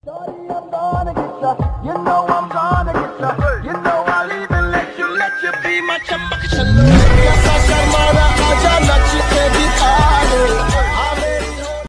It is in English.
Shorty, I'm gonna get ya. You know I'm gonna get ya. You know I'll even let you be my chumma.